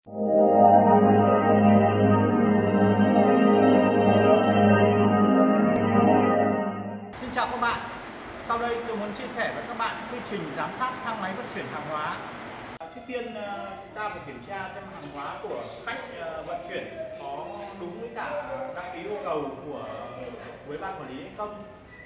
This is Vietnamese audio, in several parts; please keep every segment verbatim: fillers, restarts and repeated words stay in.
Xin chào các bạn. Sau đây tôi muốn chia sẻ với các bạn quy trình giám sát thang máy vận chuyển hàng hóa. Trước tiên chúng ta phải kiểm tra xem hàng hóa của khách vận chuyển có đúng với cả đăng ký yêu cầu của với ban quản lý hay không.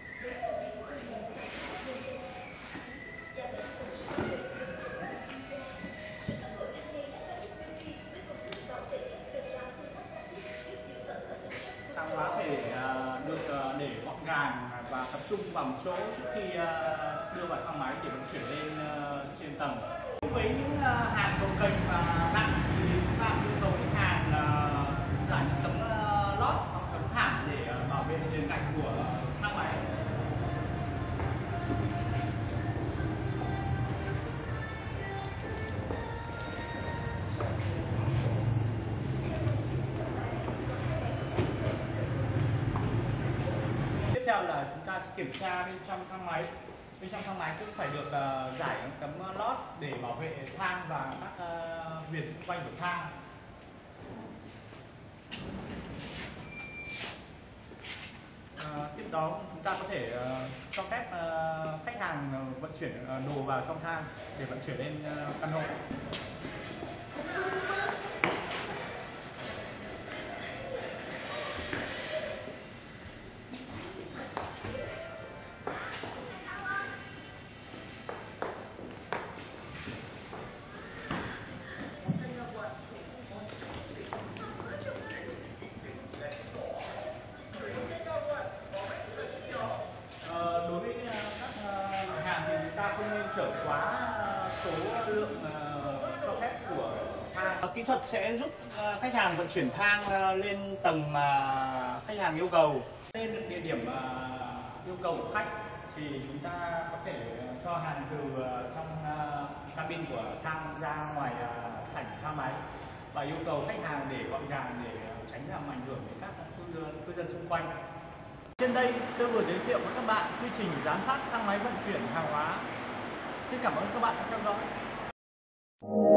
Hàng hóa phải được để gọn gàng và tập trung vào một chỗ trước khi đưa vào thang máy để vận chuyển lên trên tầng. Đối với những hàng cồng kềnh và nặng thì chúng ta yêu cầu khách hàng giải những tấm lót hoặc tấm thảm để bảo vệ bề cạnh của thang máy. Tiếp theo là chúng ta sẽ kiểm tra bên trong thang máy. Bên trong thang máy cũng phải được uh, giải những tấm lót để bảo vệ thang và các uh, viền xung quanh của thang. Uh, tiếp đó chúng ta có thể uh, cho phép uh, khách hàng vận chuyển uh, đồ vào trong thang để vận chuyển lên uh, căn hộ. Đối với các mặt hàng thì chúng ta không nên chở quá số lượng cho phép của thang. Kỹ thuật sẽ giúp khách hàng vận chuyển thang lên tầng mà khách hàng yêu cầu. Lên được địa điểm yêu cầu của khách thì chúng ta có thể cho hàng từ trong cabin của thang ra ngoài sảnh thang máy và yêu cầu khách hàng để gọn gàng để tránh làm ảnh hưởng đến các cư dân xung quanh. Trên đây tôi vừa giới thiệu với các bạn quy trình giám sát thang máy vận chuyển hàng hóa. Xin cảm ơn các bạn đã theo dõi.